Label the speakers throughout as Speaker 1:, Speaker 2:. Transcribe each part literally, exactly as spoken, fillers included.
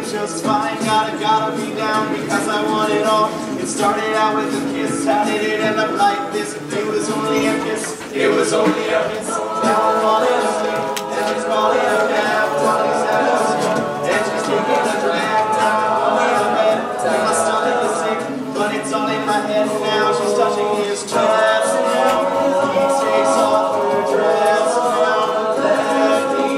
Speaker 1: just fine. Gotta, gotta be down because I want it all. It started out with a kiss, how did it end up like this? It was only a kiss, it was only a kiss. Now I'm falling asleep, and she's calling a cab, twenty-seven, and she's taking a drag. Now I'm falling in bed, and my stomach is sick, but it's all in my head now. She's touching his chest now, he takes off her dress now. Let me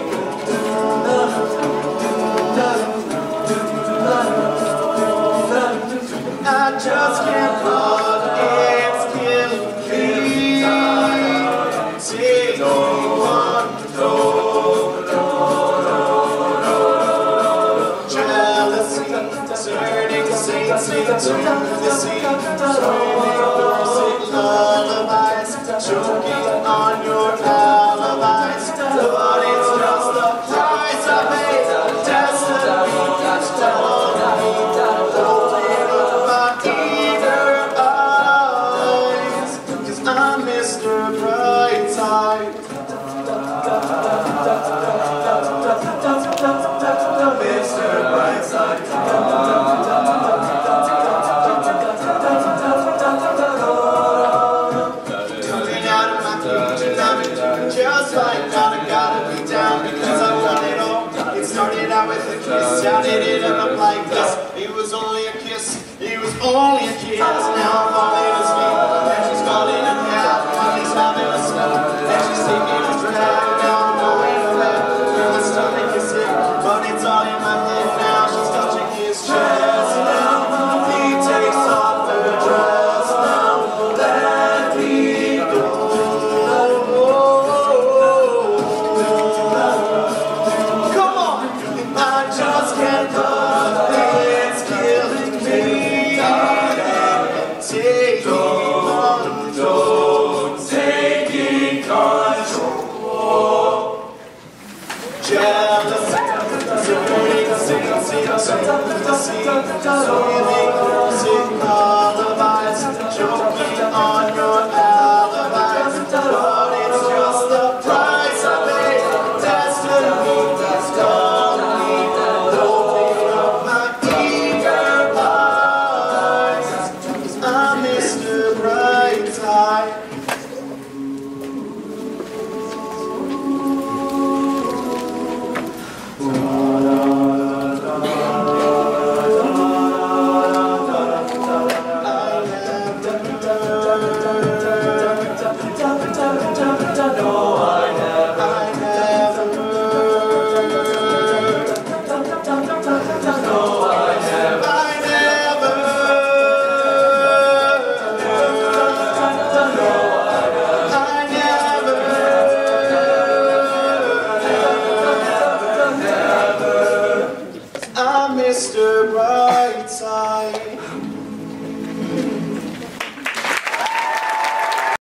Speaker 1: I just can't love, it's killing me. Take one, no, no, no, no, no. Jealousy, turning saints into the sea. Singing lullabies, choking on your alibis. But it's just the price I pay. Destiny, I'm Mister Brightside. Mister Brightside. Coming out of my kitchen, I'm just like gotta, gotta be down because I want it all. It started out with a kiss, how did it end up like this? It was only a kiss, it was only a kiss. Now I'm falling asleep, and she's calling a cab, and he's having a smoke, and she's taking a drag. Now I'm going to bed, and my stomach is sick, but it's all in my head now. She's touching his chest now, he takes off her dress now. Let me go. Come on, I just can't love, it's killing me. Taking control, taking control. Jealousy, turning saints into the sea. Singing music lullabies, choking on your alibis. But it's just the price I pay. Destiny has called me, opening up my eager eyes. I'm Mister Brightside. Mister Brightside.